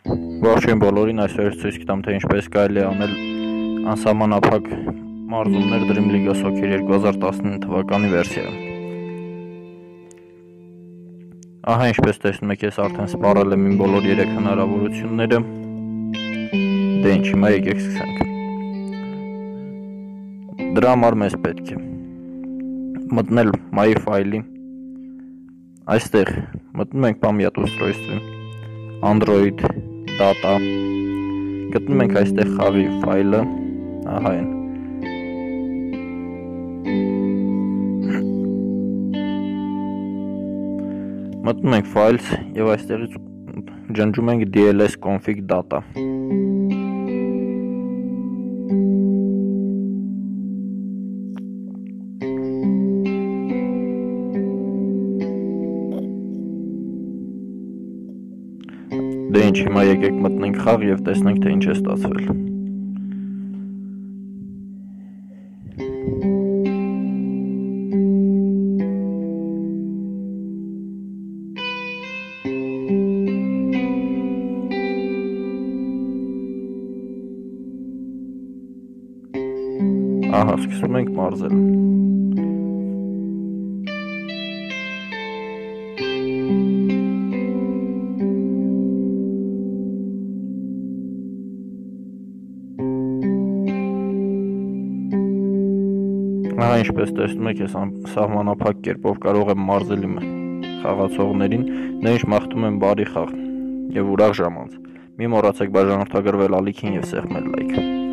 Ողջույն բոլորին, այսօր ցույց կտամ, թե ինչպես կարելի է անել անսահմանափակ մարզումներ Dream League Soccer 2019 թվականի վերսիայում։ Ահա ինչպես տեսնում եք, ես արդեն սպառել եմ իմ բոլոր 3 հնարավորությունները։ Դե ինչ, հիմա եկեք սկսենք։ Դրա համար մեզ պետք է մտնել My File-ի, այստեղ մտնում ենք Пам'ят устройстве, Android Data, գտնում ենք այստեղ խաղի ֆայլը, ահա այն։ Մտնում ենք Files եւ այստեղից ջնջում ենք DLS config data։ Դե ինչ, հիմա եկեք մտնենք խաղ եւ տեսնենք, թե ինչ է ստացվել։ Ահա, սկսում ենք մարզել։ Ահա ինչպես տեսնում եք, ես սահմանափակ կերպով կարող եմ մարզել իմ խաղացողներին, նրանց մաղթում եմ բարի խաղ եւ ուրախ ժամանց։ Մի մոռացեք բաժանորդագրվել ալիքին եւ սեղմել լայք։